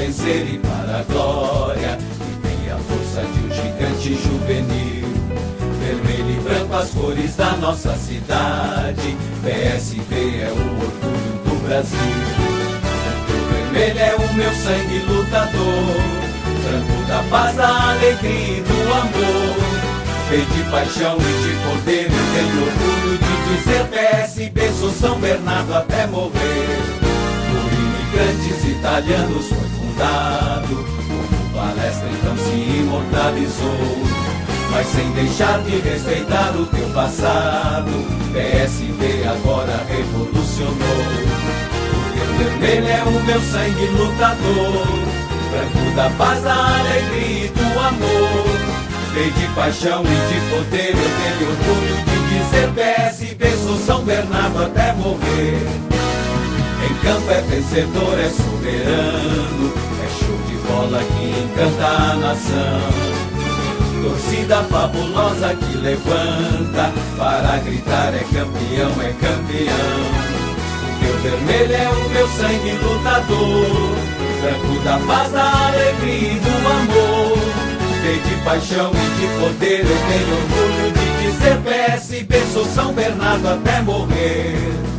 vencer e para a glória, e tem a força de um gigante juvenil. Vermelho e branco as cores da nossa cidade, PSB é o orgulho do Brasil. O vermelho é o meu sangue lutador, branco da paz, da alegria e do amor. Cheio de paixão e de poder, eu tenho orgulho de dizer PSB, sou São Bernardo até morrer. Por imigrantes italianos foi fundado, como palestra então se imortalizou. Mas sem deixar de respeitar o teu passado, PSB agora revolucionou. Porque o vermelho é o meu sangue lutador, branco da paz, da alegria e do amor. Cheio de paixão e de poder, eu tenho orgulho de dizer PSB, sou São Bernardo até morrer. Em campo é vencedor, é soberano, é show de bola que encanta a nação. Torcida fabulosa que levanta para gritar, é campeão, é campeão. Porque o vermelho é o meu sangue lutador, branco da paz, da alegria e do amor. Cheio de paixão e de poder, eu tenho orgulho de dizer PSB, sou São Bernardo até morrer.